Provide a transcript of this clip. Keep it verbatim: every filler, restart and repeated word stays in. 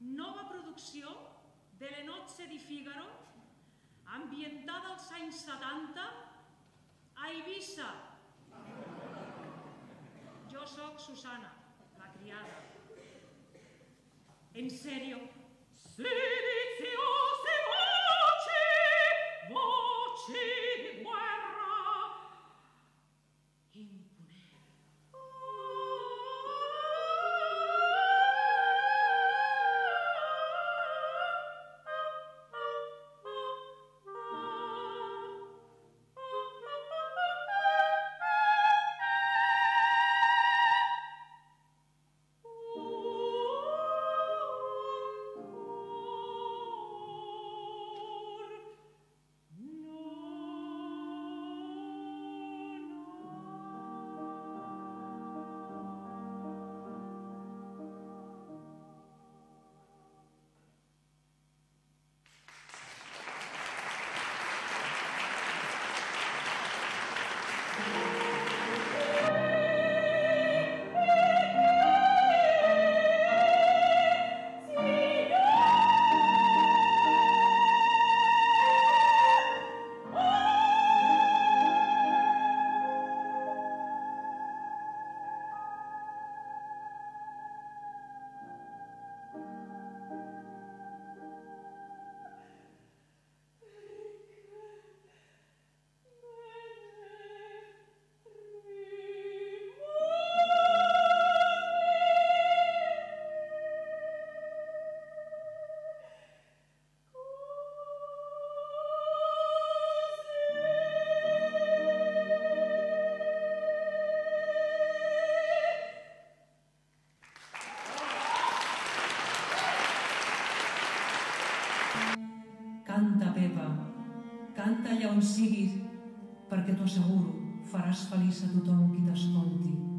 nova producció de Le Nozze di Figaro, ambientada als anys setanta a Eivissa. Jo soc Susana, la criada. En serio. Sediziose voci, voci di guerra, impunere. Canta, Pepa, canta allà on siguis, perquè t'ho asseguro, faràs feliç a tothom qui t'escolti.